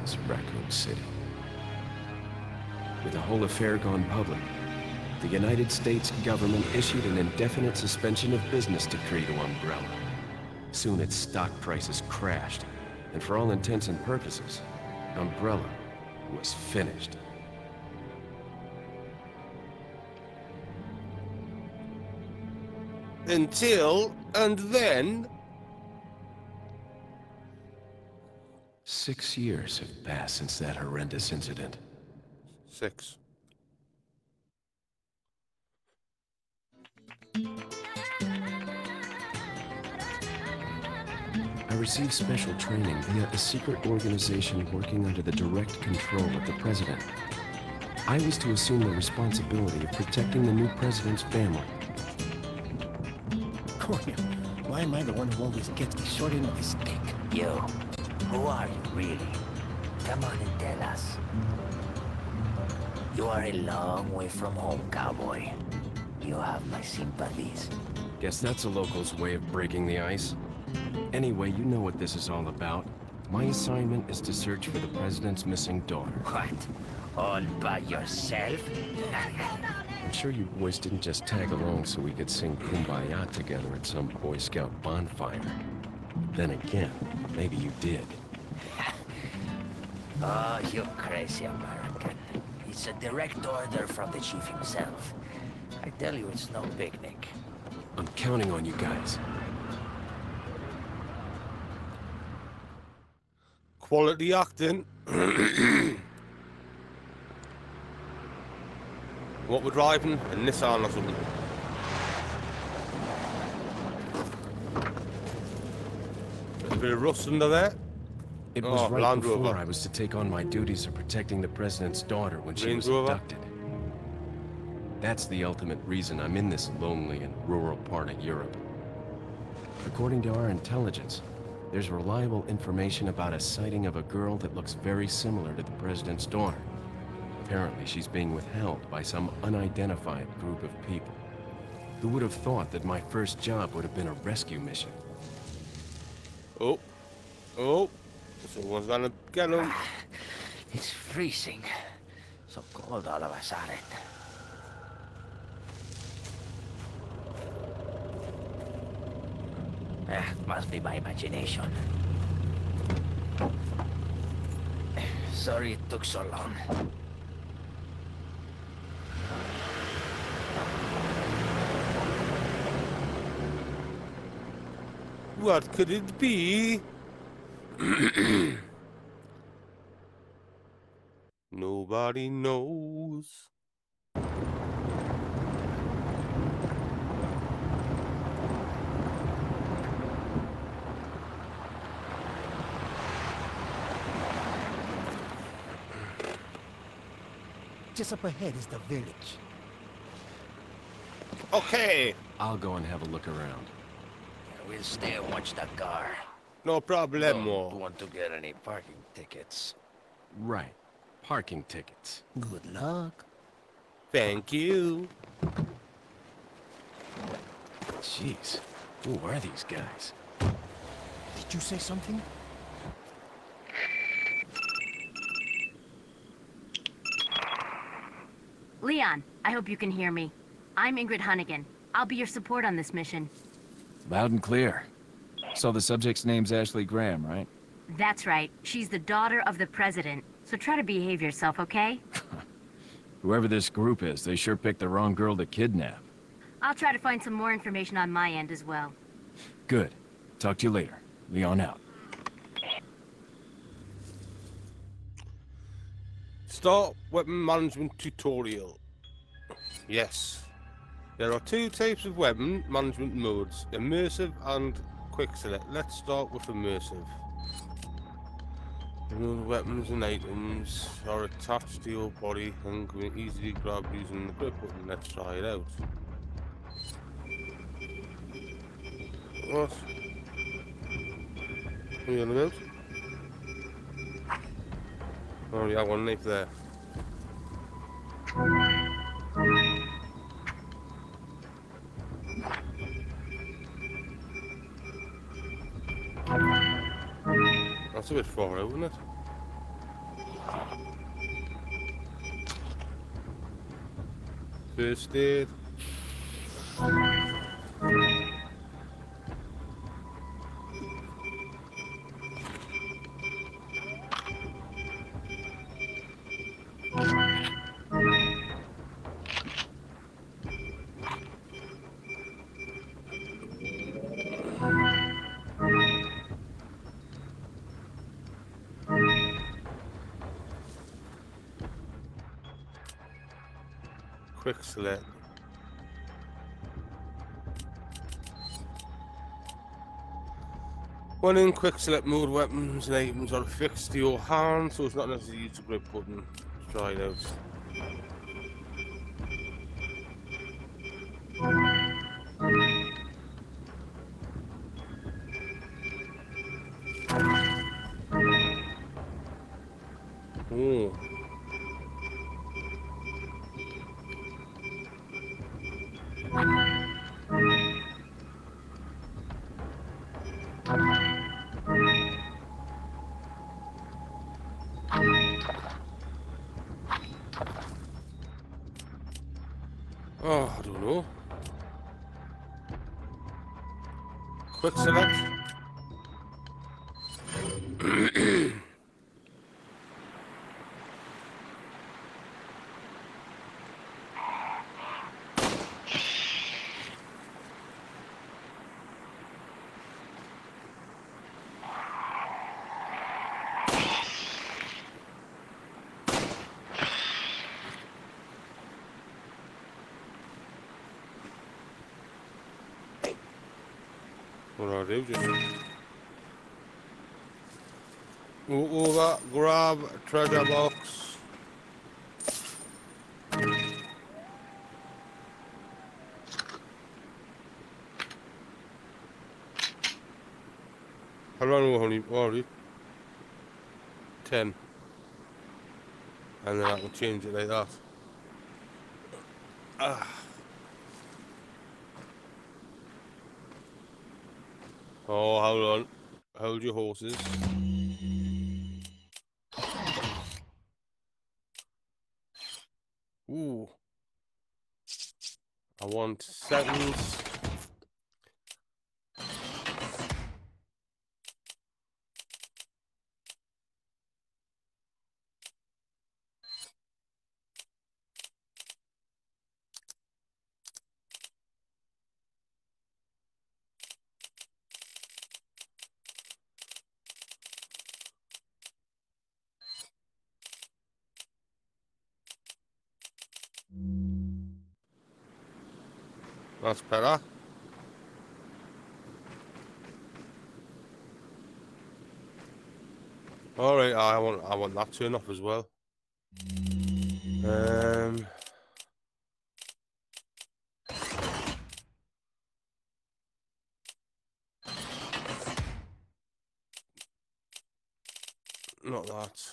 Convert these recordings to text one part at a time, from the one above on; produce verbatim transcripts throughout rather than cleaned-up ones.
is Raccoon City. With the whole affair gone public, the United States government issued an indefinite suspension of business decree to Umbrella. Soon its stock prices crashed, and for all intents and purposes, Umbrella was finished. Until, and then... Six years have passed since that horrendous incident. Six. I received special training via a secret organization working under the direct control of the president. I was to assume the responsibility of protecting the new president's family. Cornel, why am I the one who always gets the short end of the stick? You, who are you really? Come on and tell us. You are a long way from home, cowboy. You have my sympathies. Guess that's a local's way of breaking the ice. Anyway, you know what this is all about. My assignment is to search for the president's missing daughter. What? All by yourself? I'm sure you boys didn't just tag along so we could sing Kumbaya together at some Boy Scout bonfire. Then again, maybe you did. Oh, you crazy American. It's a direct order from the chief himself. I tell you, it's no picnic. I'm counting on you guys. Quality acting. What we're driving? A Nissan or something. There's a bit of rust under there. It was Oh, right Land before Rover. I was to take on my duties of protecting the president's daughter when she Range was Rover? abducted. That's the ultimate reason I'm in this lonely and rural part of Europe. According to our intelligence, there's reliable information about a sighting of a girl that looks very similar to the president's daughter. Apparently, she's being withheld by some unidentified group of people. Who would have thought that my first job would have been a rescue mission? Oh. Oh. Someone's gonna get him. It's freezing. So cold all of a sudden. Eh, must be my imagination. Sorry it took so long. What could it be? Nobody knows. Just up ahead is the village. Okay, I'll go and have a look around. We'll stay and watch the car. no Don't problemo. want to get any parking tickets. Right. Parking tickets. Good luck. Thank you. Jeez. Who are these guys? Did you say something? Leon, I hope you can hear me. I'm Ingrid Hunnigan. I'll be your support on this mission. Loud and clear. So the subject's name's Ashley Graham, right? That's right. She's the daughter of the president. So try to behave yourself, okay? Whoever this group is, they sure picked the wrong girl to kidnap. I'll try to find some more information on my end as well. Good. Talk to you later. Leon out. Start weapon management tutorial. Yes. There are two types of weapon management modes, immersive and quick select. Let's start with immersive. Remove weapons and items are attached to your body and can be easily grabbed using the grip button. Let's try it out. What? What are you on about? Oh, yeah, one knife there. That's a bit far out, isn't it? First aid. Quick select. When in quick select mode, weapons and items are fixed to your hand, so it's not necessary to use the grip button to try it out. Oh. Oh, I don't know. Quick select. What do I do? Just walk over, grab a treasure box. How long will I already? Ten. And then I can change it like that. Ah. Oh, hold on. Hold your horses. Ooh. I want seconds. That's better. All right, I want I want that turn off as well. Um. Not that.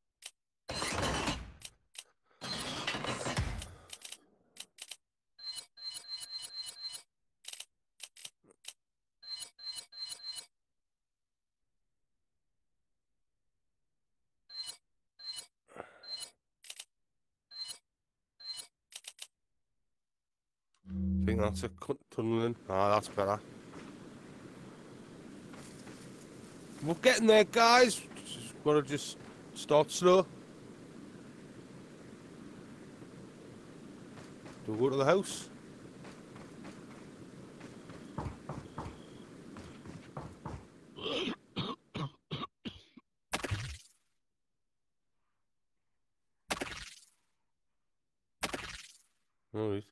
I think that's a cut tunneling. Ah, that's better. We're getting there, guys. Just gotta just start slow. Do we go to the house? All right.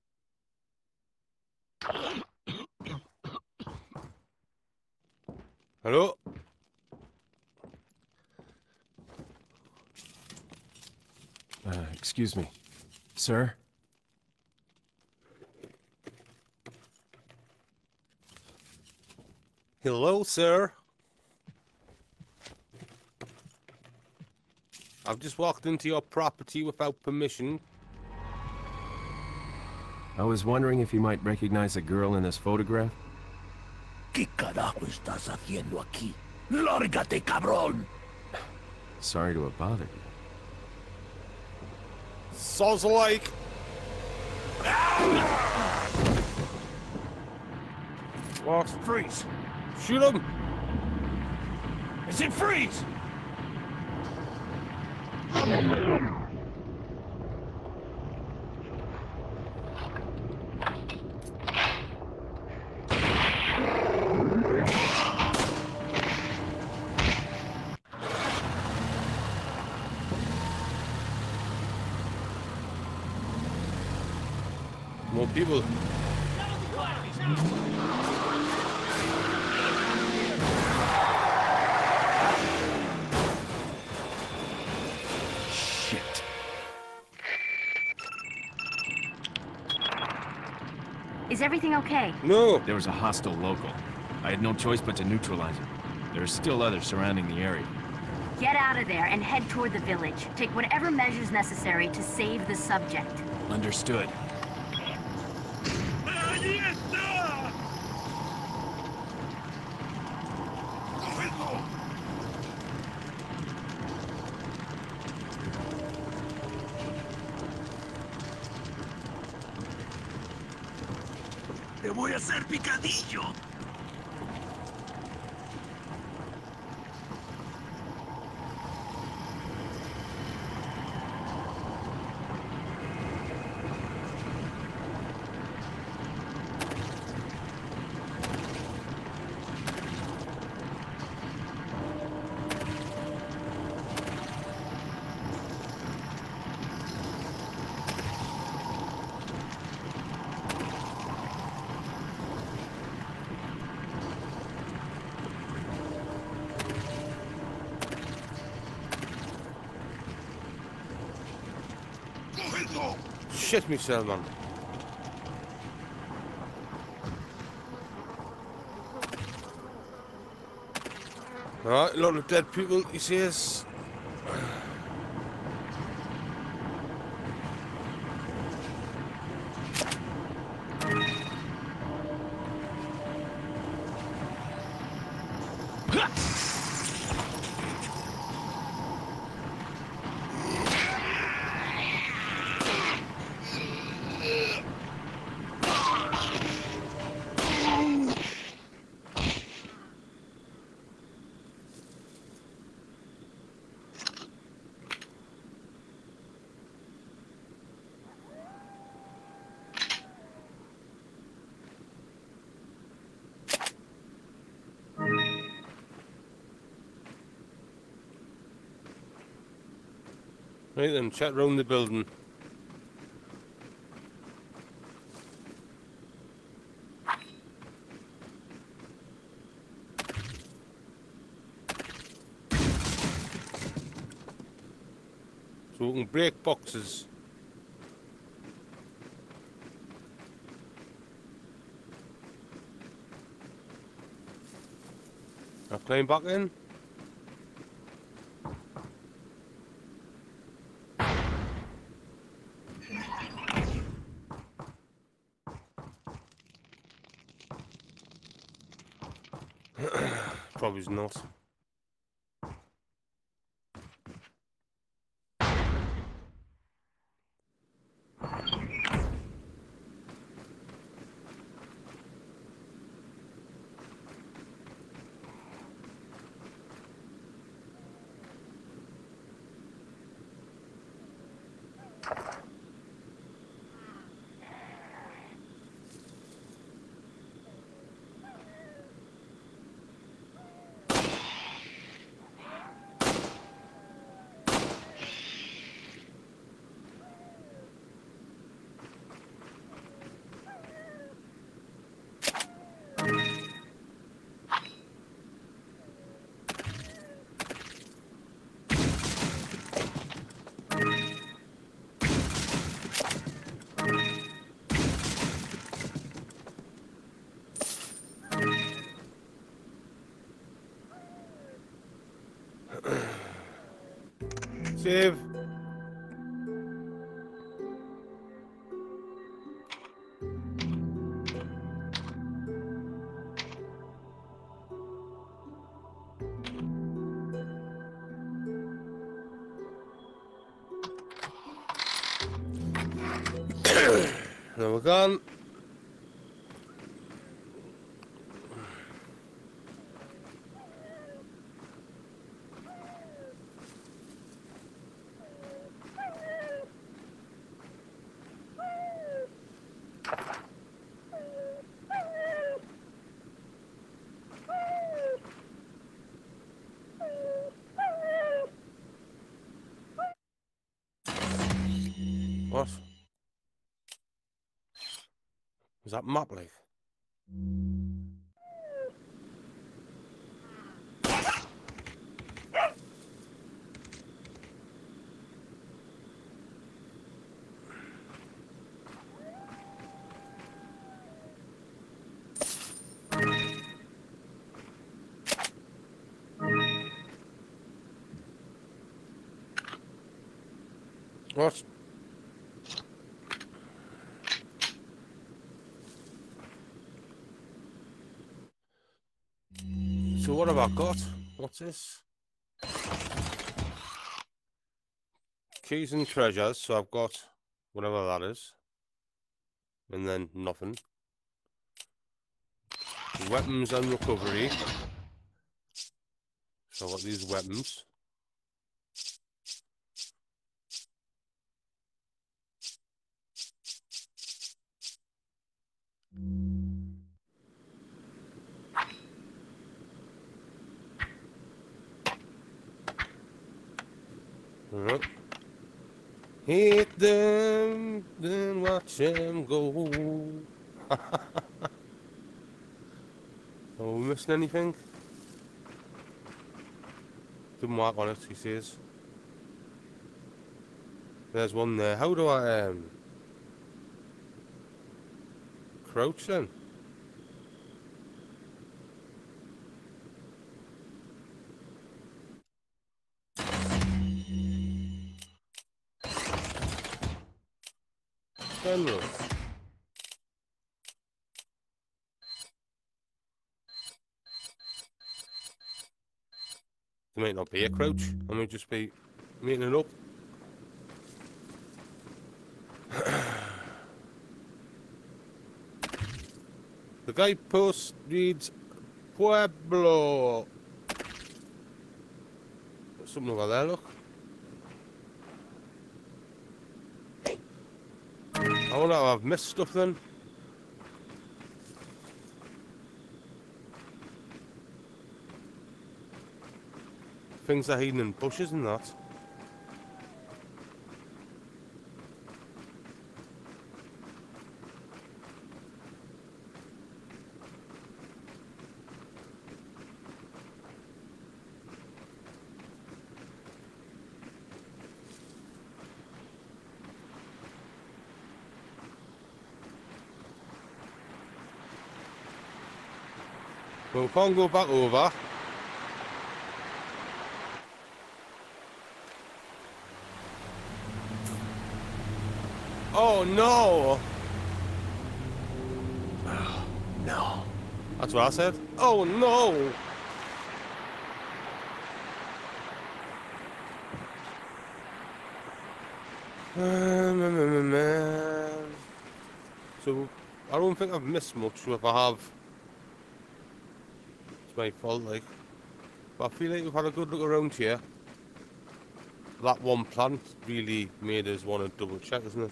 Hello? Uh, excuse me. Sir? Hello, sir. I've just walked into your property without permission. I was wondering if you might recognize a girl in this photograph? ¿Qué carajo estás haciendo aquí? ¡Lárgate, cabrón! Sorry to have bothered you. Soz alike. What? Freeze! Shoot him! I said freeze! More people. Shit. Is everything okay? No. There was a hostile local. I had no choice but to neutralize him. There are still others surrounding the area. Get out of there and head toward the village. Take whatever measures necessary to save the subject. Understood. ¡Te voy a hacer picadillo! Shit myself, man. Alright, a lot of dead people, he says. Right then, chat round the building. So we can break boxes. I'll climb back in. Probably not. Save. Then we're gone. What? Is that map like? What? So what have I got? What's this? Keys and treasures. So I've got whatever that is. And then nothing. Weapons and recovery. So I've got these weapons. Alright. Hit them, then watch them go. Are we missing anything? Didn't mark on it, he says. There's one there. How do I um crouch then? General. There might not be a crouch. I might just be meeting it up. The guidepost reads Pueblo. There's something over there, look. I wonder if I've missed stuff then. Things are hidden in bushes and that. Well, we can't go back over. Oh no! Oh, no. That's what I said. Oh no! Um, um, um, um. So, I don't think I've missed much, so if I have, it's my fault, like. But I feel like we've had a good look around here. That one plant really made us want to double check, isn't it?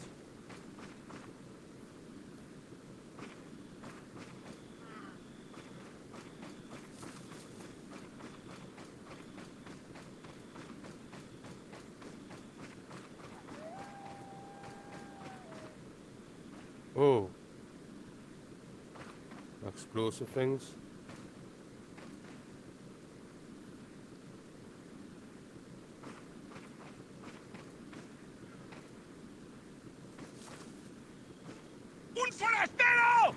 Oh. Explosive things. ¡Un forastero!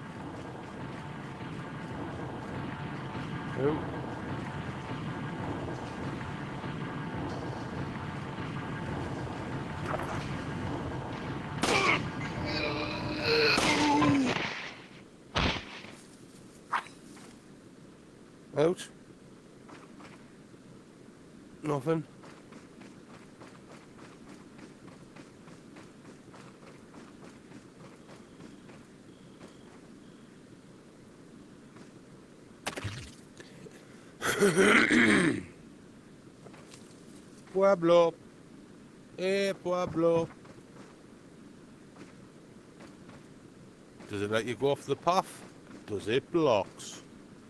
Oh. Out. Nothing. Pueblo. Eh, Pueblo. Does it let you go off the path? Does it blocks?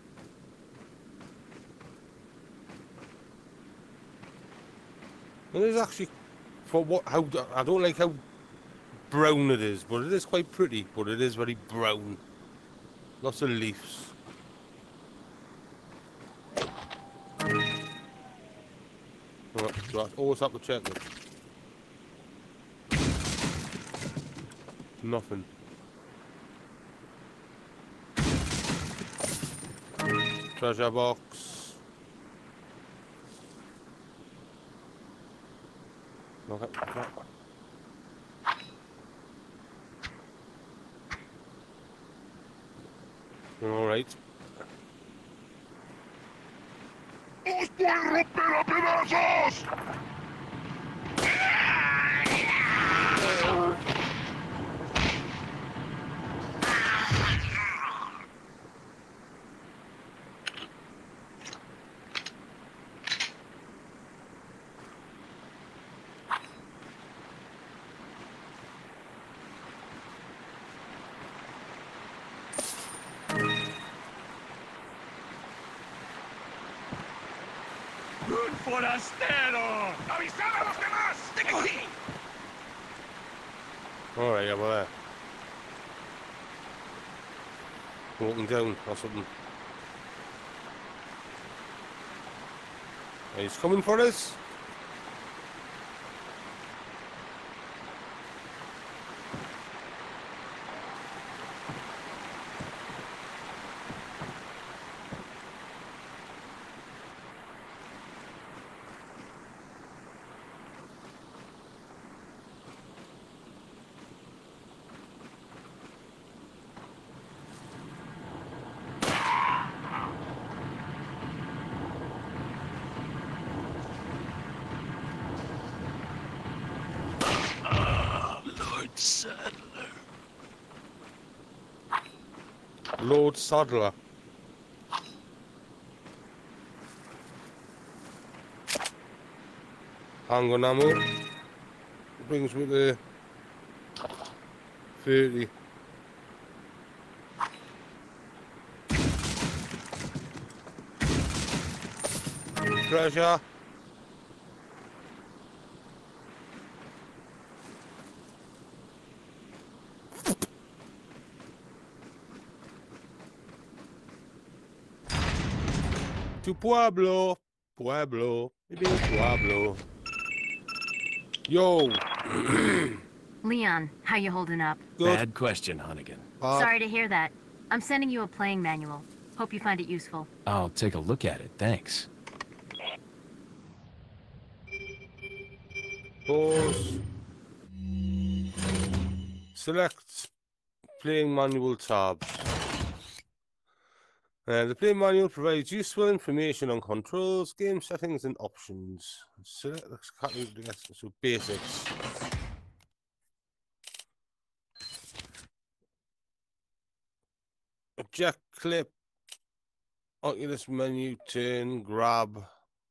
It is actually, for what, how, I don't like how brown it is, but it is quite pretty, but it is very brown. Lots of leaves. Right, right. Always have to check it. Nothing. Treasure box. Okay. All right. ¡Os voy a romper a pedazos! ¡Un forastero! ¡Avisad a los demás! ¡Te cogí! All right, yeah, well, there. Walking down or something. He's coming for us. Lord Sadler. Lord Sadler. Handgun ammo. Brings me the thirty. Treasure. To Pueblo. Pueblo. Maybe Pueblo. Yo. Leon, how you holding up? Good. Bad question, Hunnigan. Uh, Sorry to hear that. I'm sending you a playing manual. Hope you find it useful. I'll take a look at it, thanks. Pause. Select playing manual tab. Uh, the play manual provides useful information on controls, game settings, and options. Select the category, so basics. Eject clip, Oculus menu, turn, grab,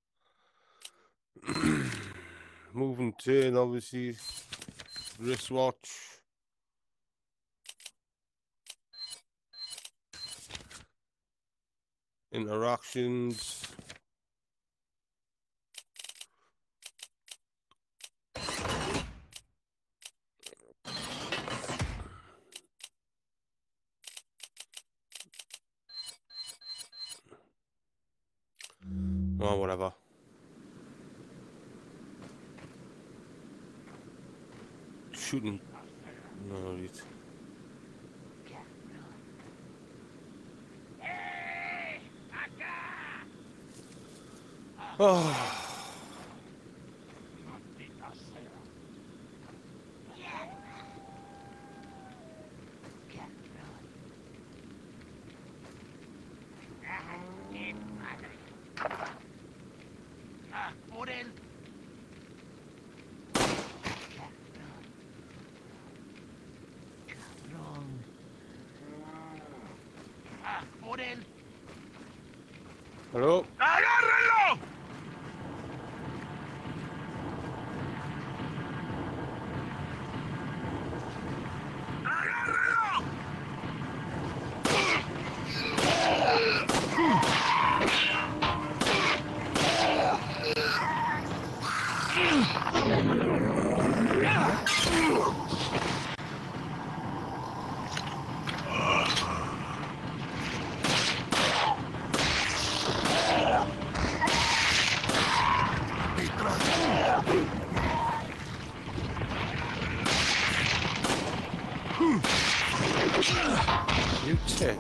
move and turn, obviously, wristwatch. Interactions. Oh, whatever. Shooting. No, it. Oh. ¡Ah, por él! ¡Ah, por él! Hello? ¡Agarra! You tit.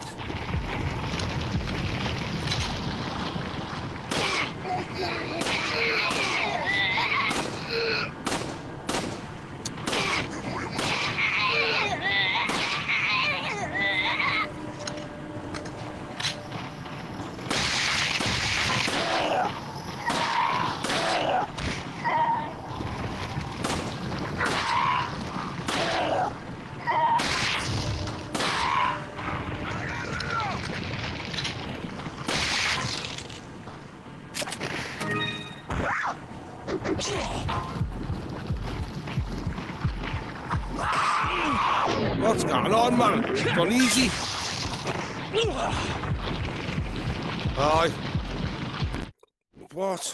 What's going on, man? It's gone easy. Aye. What?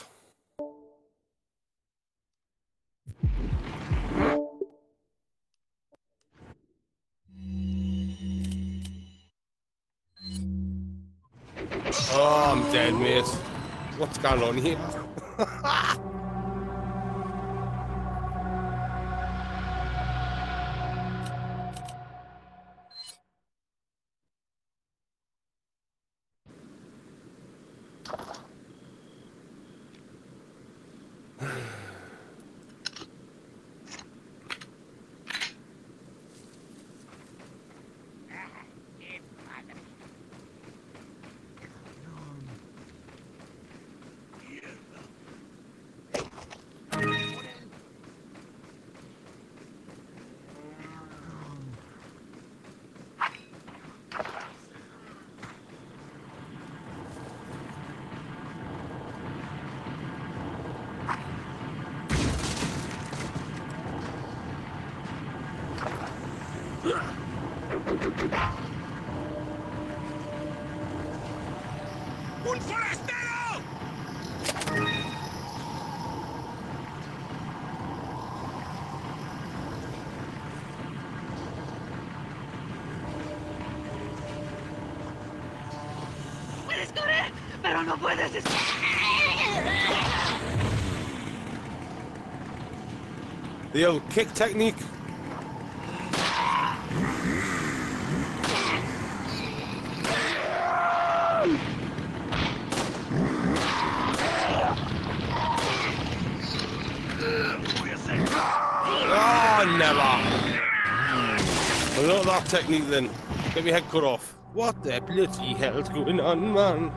Oh, I'm dead, mate. What's going on here? ¡Un forastero! ¡Puedes correr! ¡Pero no puedes escapar! The old kick technique. Oh, never. Well, not that technique then. Get my head cut off. What the bloody hell's going on, man?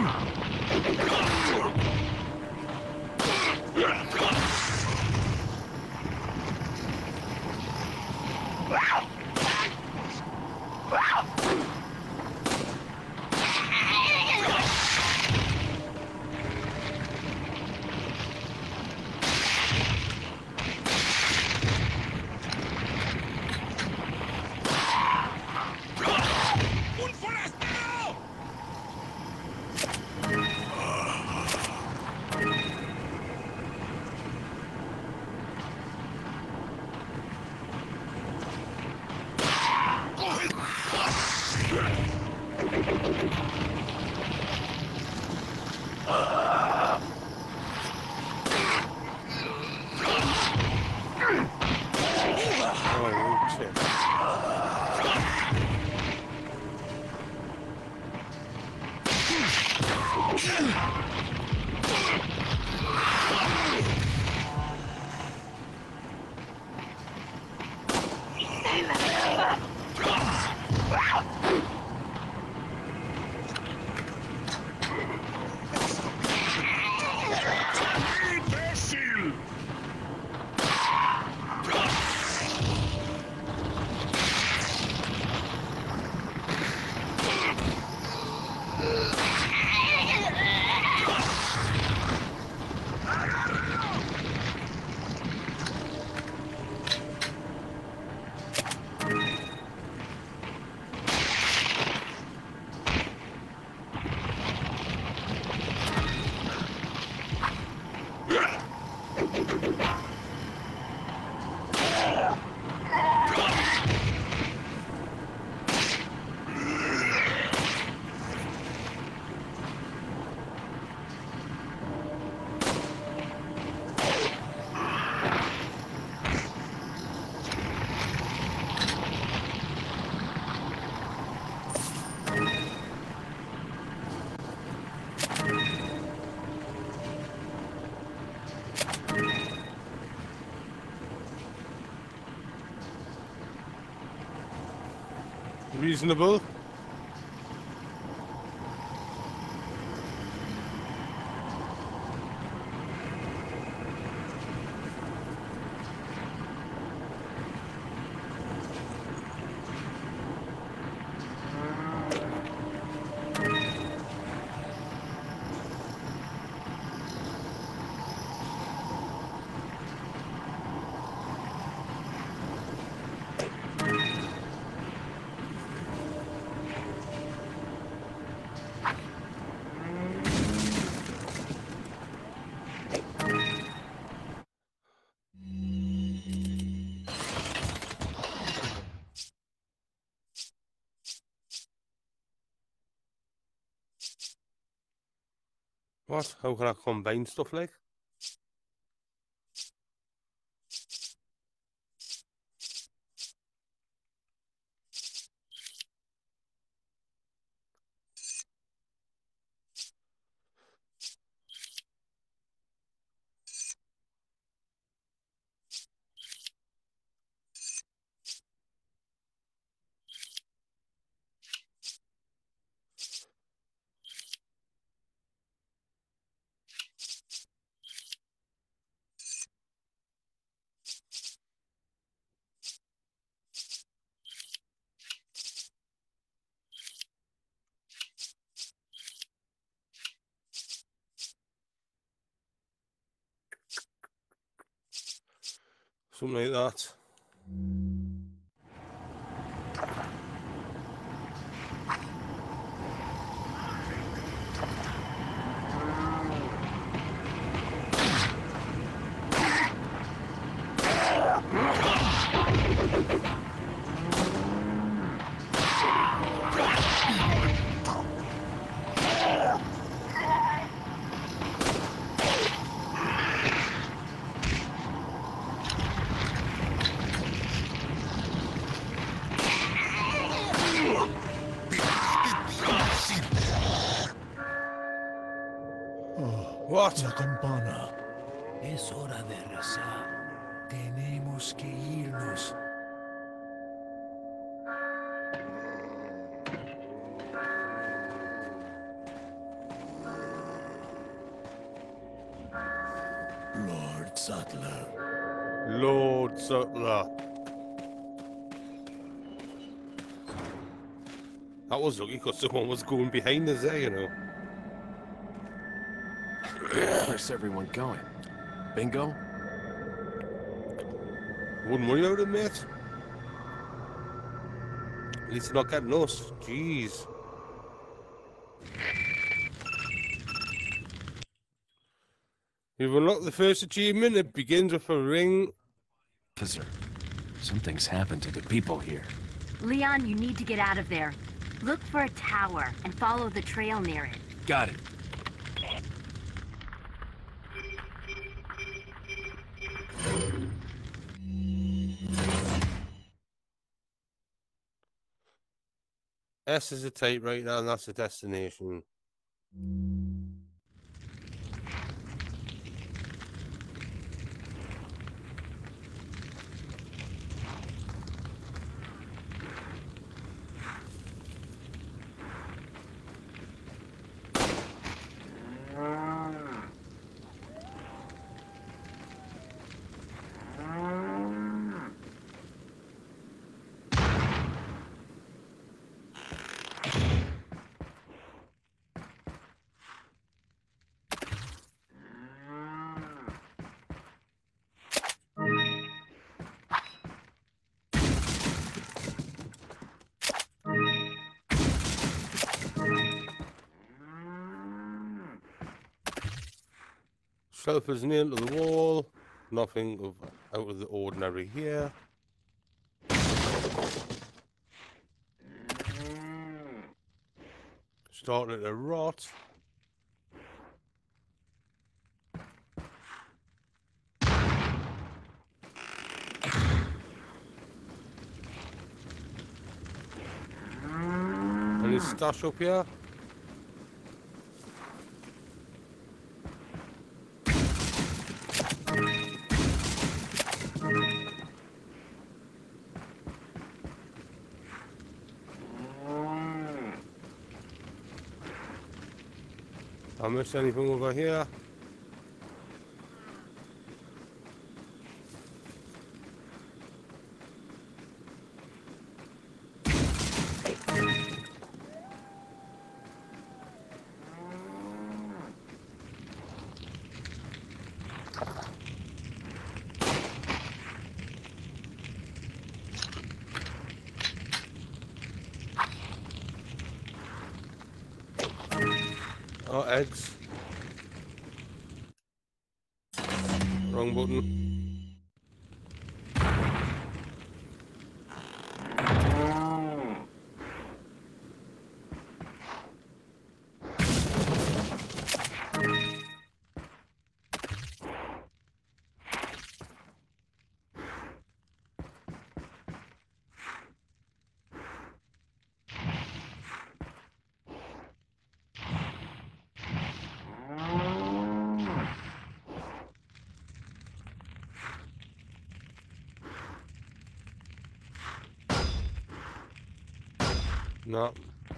Reasonable. What? How can I combine stuff like? Something like that. What? La campana. Es hora de rezar. Tenemos que irnos. Sutler. Lord Sutler. That was lucky because someone was going behind us there, you know. Where's everyone going? Bingo? Wouldn't worry about it, mate. At least they're not getting us. Jeez. You've unlocked the first achievement. It begins with a ring. Officer, something's happened to the people here. Leon, you need to get out of there. Look for a tower and follow the trail near it. Got it. S is a typewriter and that's the destination. Shelf is nailed to the wall. Nothing of, out of the ordinary here. Starting to rot. Any stash up here? I missed anything over here? Oh, eggs. Wrong button. No.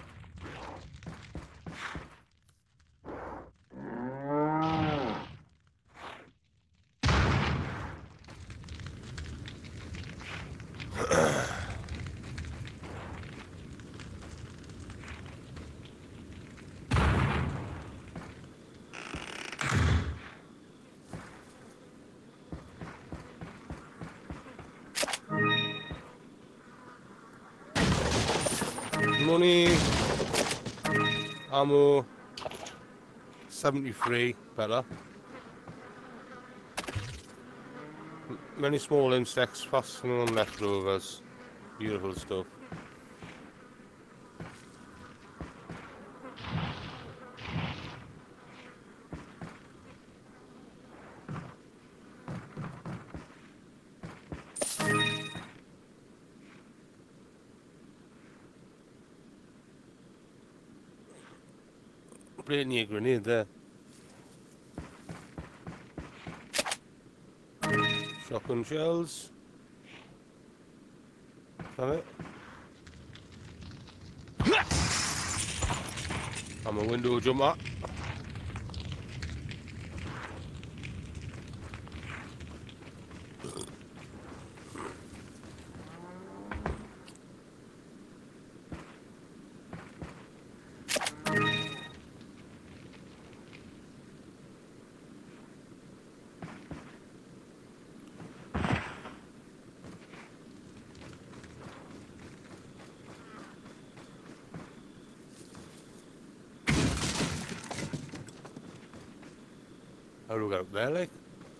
Money, ammo, seventy-three, better. Many small insects fastening on leftovers. Beautiful stuff. Playing your grenade there. Shotgun shells. Have it. I'm a window jumper. How do we get up there, like?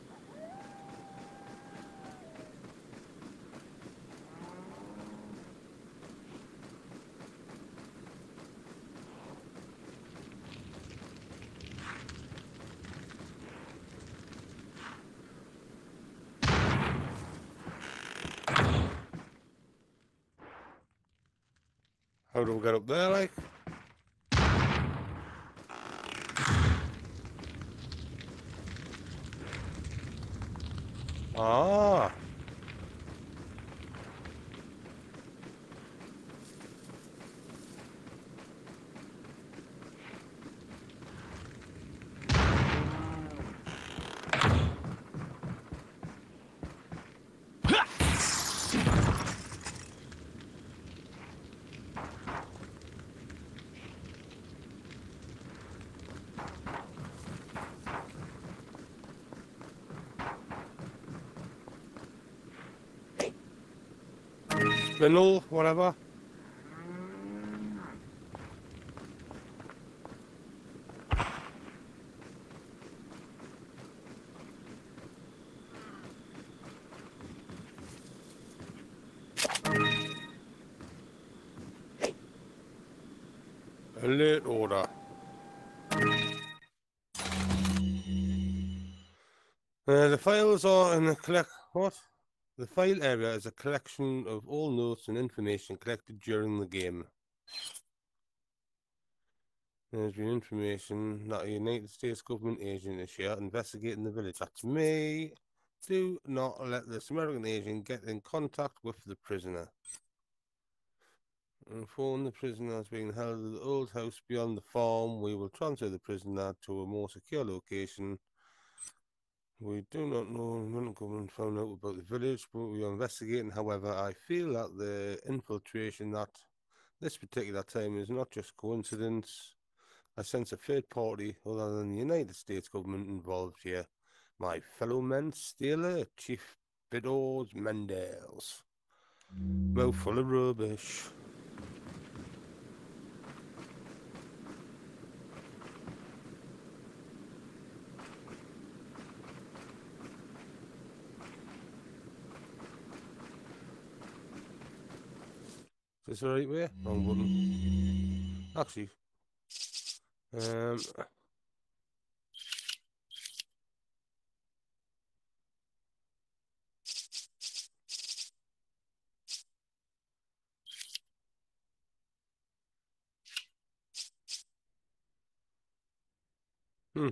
How do we get up there, like? Ah. Spindle, whatever. Alert order. Uh, the files are in the collect. What? The file area is a collection of all notes and information collected during the game. There's been information that a United States government agent is here investigating the village. That's me. Do not let this American agent get in contact with the prisoner. Inform the prisoner is being held at the old house beyond the farm. We will transfer the prisoner to a more secure location. We do not know when the government found out about the village, but we are investigating. However, I feel that the infiltration at this particular time is not just coincidence. I sense a third party other than the United States government involved here. My fellow men, stay alert, Chief Beddoes Mendez. Mouthful of rubbish. Is this the right way? Wrong button. Actually, um, hmm.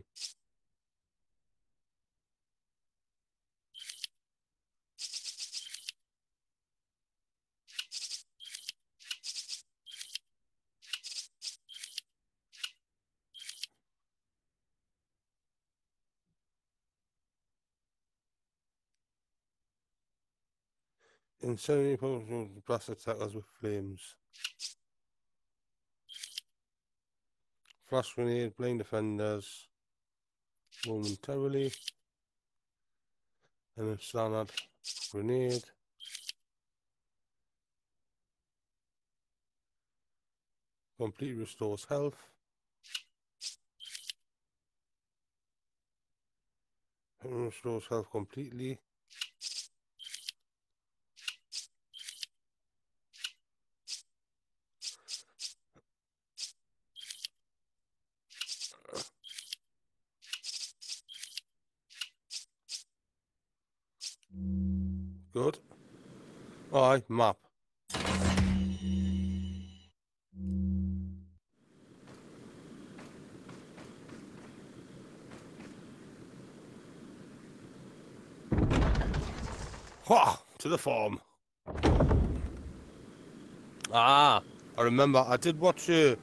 Insanity potions blast attackers with flames. Flash grenade, blind defenders momentarily. And a standard grenade. Completely restores health. And restores health completely. Good. Aye, map. Wah, to the farm. Ah, I remember. I did watch uh,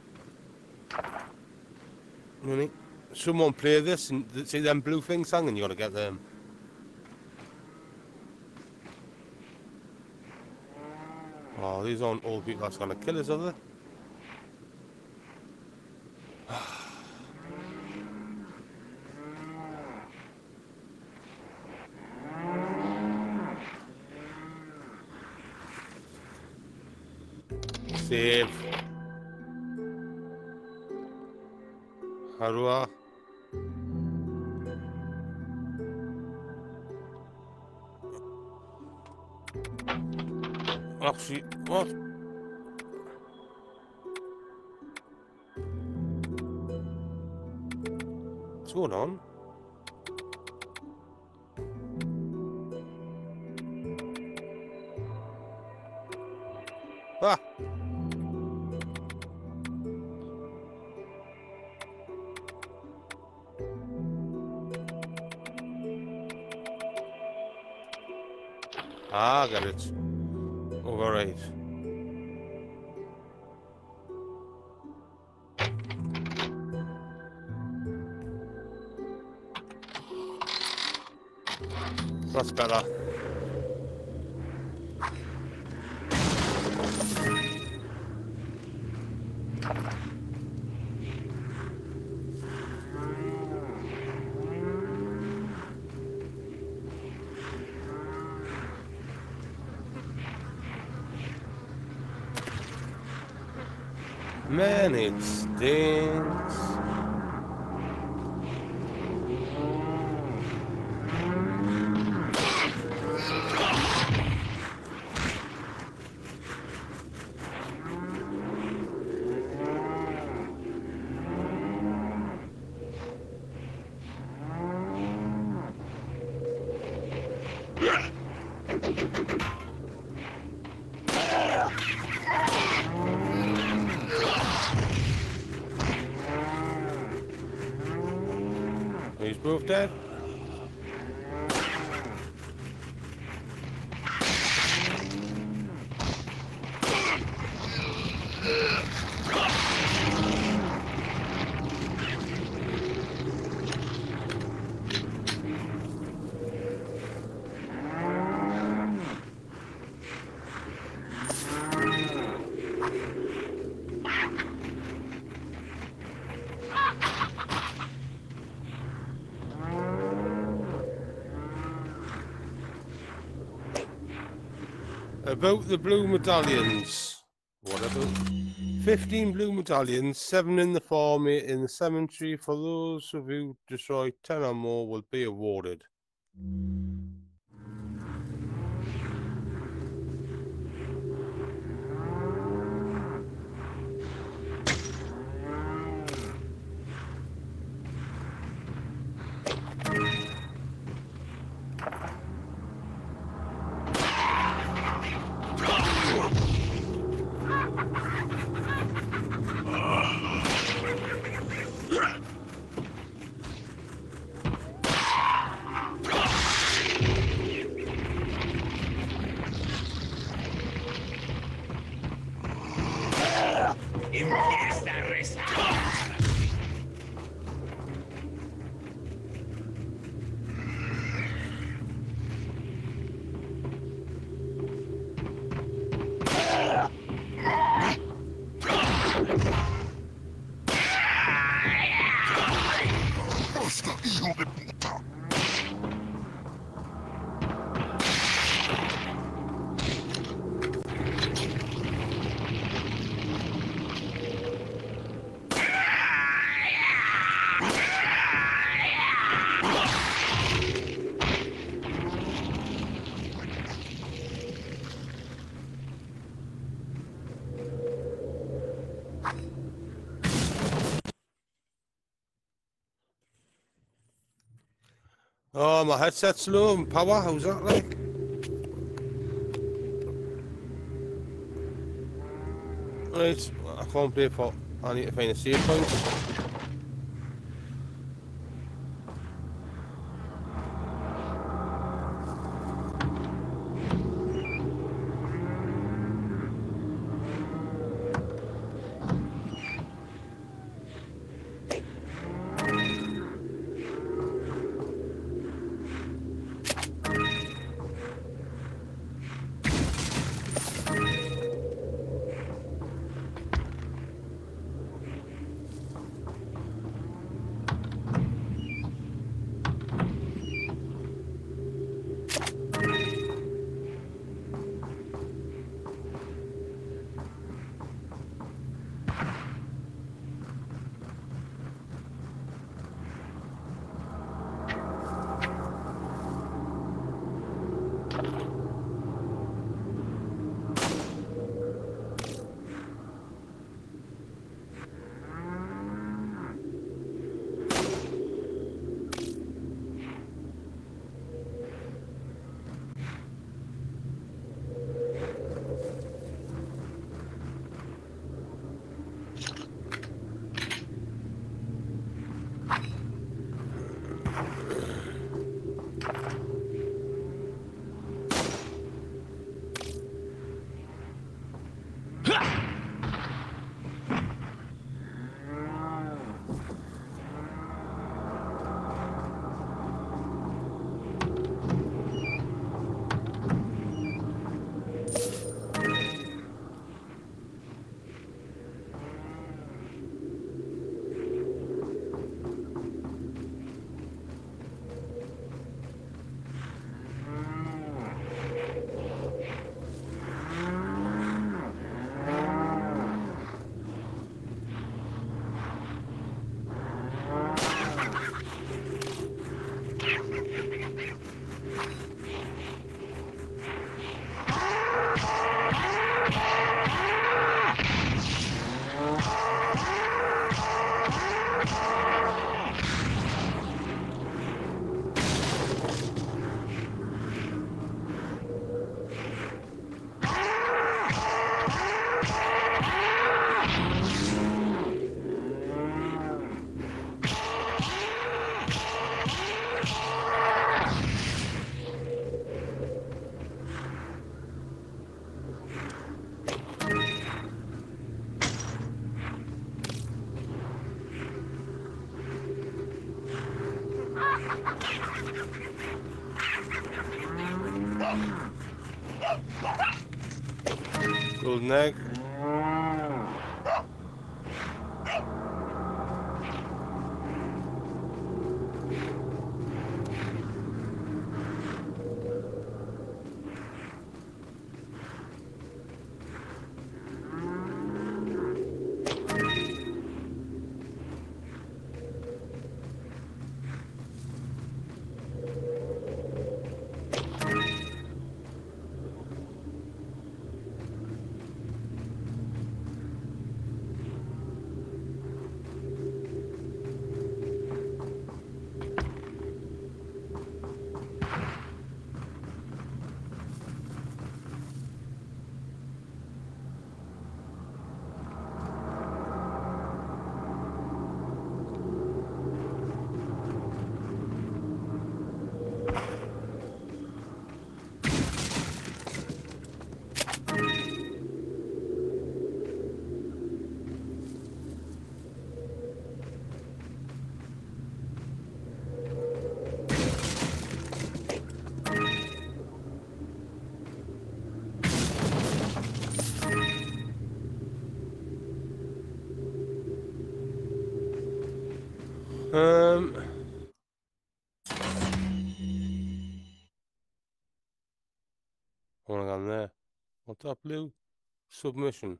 really? someone play this and see them blue things hanging. You got to get them. Oh, these aren't all people that's gonna kill us, are they? Save. How do I? Actually, what? What's going on? Ah! Ah, got it. Override. That's better. Man, it stinks. He's both dead. About the blue medallions. What about? fifteen blue medallions, seven in the farm, eight in the cemetery. For those of you who destroy ten or more will be awarded. Empieza a rezar. ¡Basta, hijo de puta! Oh, my headset's low and power. How's that like? Right, I can't play for. I need to find a save point. Golden egg. Um. What on there? What's that blue? Submission.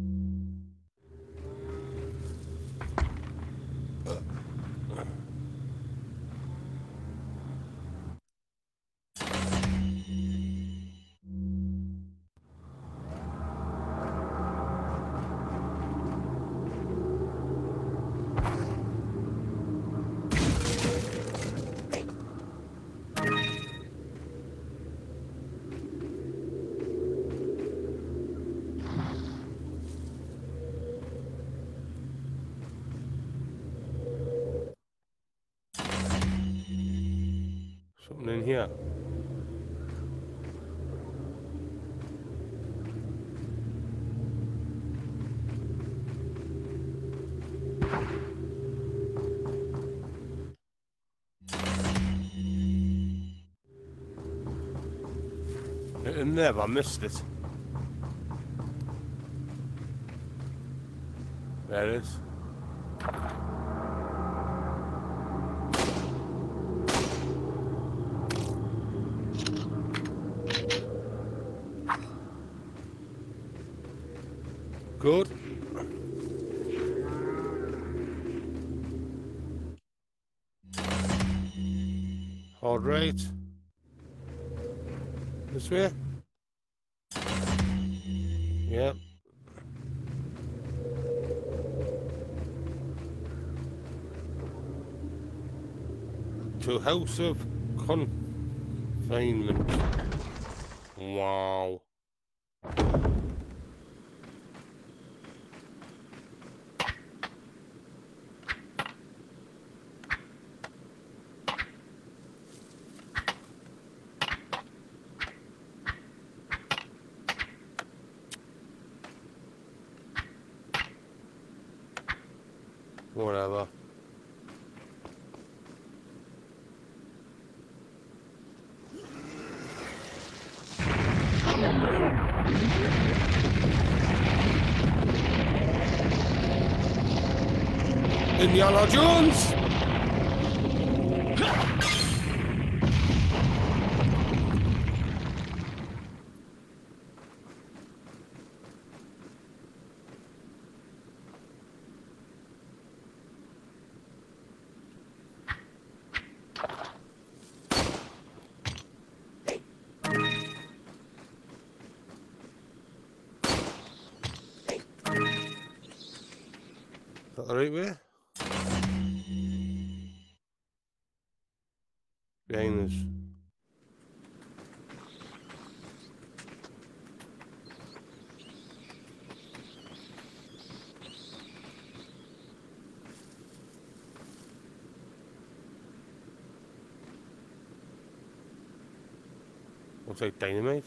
Something in here. I never missed it. There it is. Good. All right. This way? Yep. To House of Confinement. Wow. Whatever. Indiana Jones! Is that the right way? Behind us. Looks like dynamite.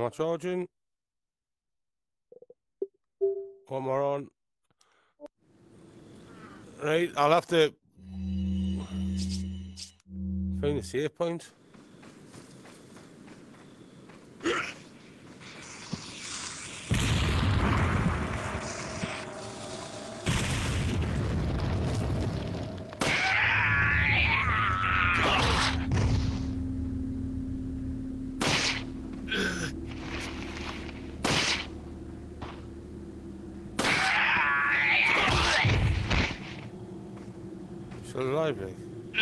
Am I charging? One more on. Right, I'll have to find a save point. Still alive, like.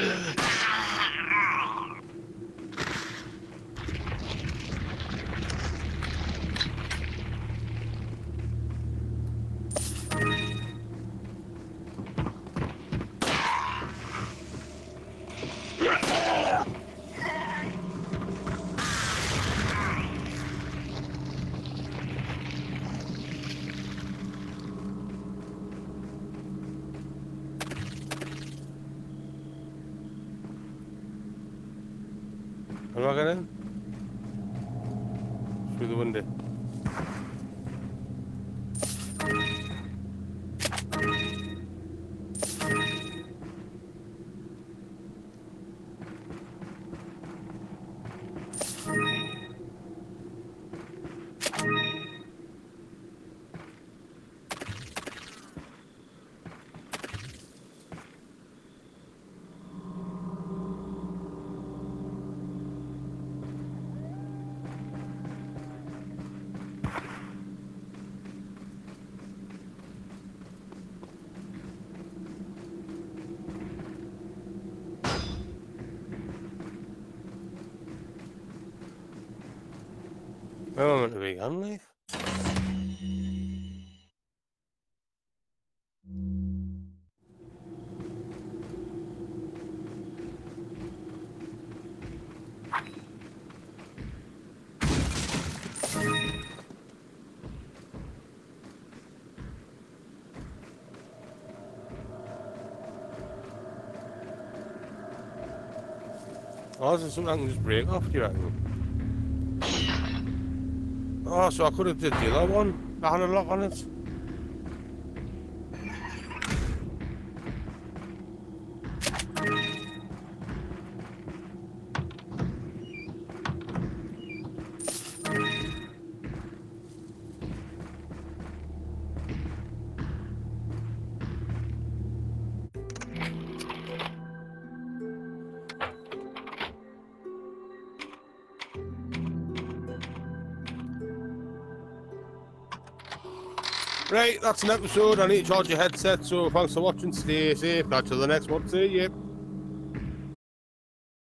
How do I get in? Through the window. Where am I meant to be? On life? Oh, is there something I can just break off, do you reckon? Oh, so I could have did the other one. I had a lock on it. Right, that's an episode. I need to charge your headset, so thanks for watching. Stay safe. Catch you the next one. See you.